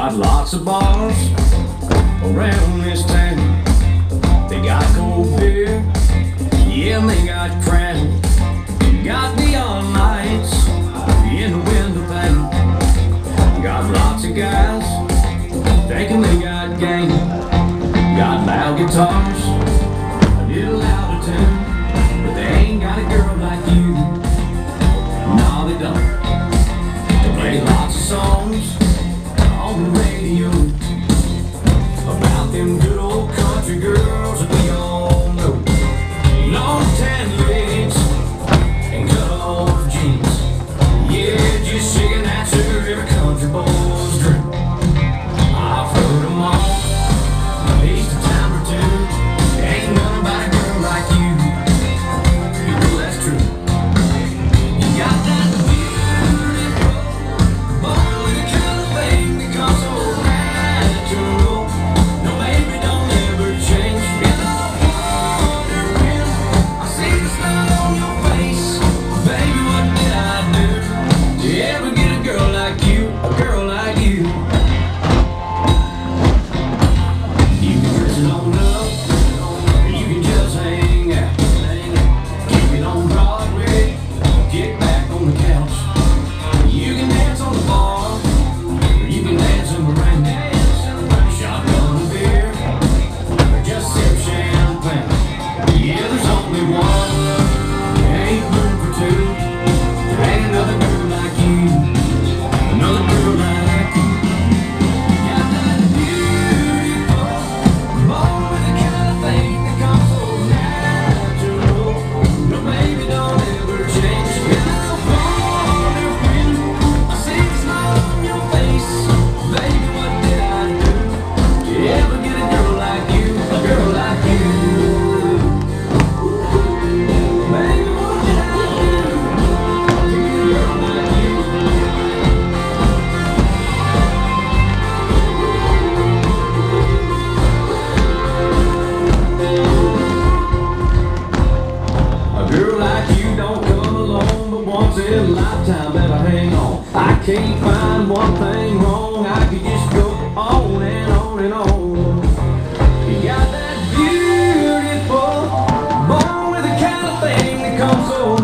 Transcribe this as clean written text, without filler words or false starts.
Got lots of bars around this town. They got cold beer, yeah, and they got Crown. Got neon lights in the window pane. Got lots of guys thinking they got game. Got loud guitars, a little louder tune, but they ain't got a girl like you. No, they don't. They play lots of songs on the radio about them good old country girls that we all know. Long tan legs and cut off jeans, yeah, just singing that sugar every country boy's dream. I've heard them all, at least a time or two. Ain't nothing about a girl like you. You know that's true. You got that beautiful, born with the kind of thing that comes so natural. No, baby, don't ever change. And I wonder when I see the smile on your face, baby, what did I do to ever get a girl like you, a girl like you? You can dress it on up, or you can just hang out. Kick it on Broadway, get back on the couch. You can dance on the bar, or you can dance in the rain. Shotgun a beer, or just sip champagne. Yeah, there's only one, there ain't room for two. There ain't another girl like you, another girl like you. Got that beautiful, born with the kind of thing that comes so natural. No, baby, don't ever change. And I wonder when I see the smile on your face, baby, what did I do to ever get a girl like you, a girl like you? Baby, what did I do to get a girl like you? A girl like you don't come along but once in a lifetime, better hang on. I can't find one thing wrong, I could just go on and on and on. You got that beautiful, born with the kind of thing that comes so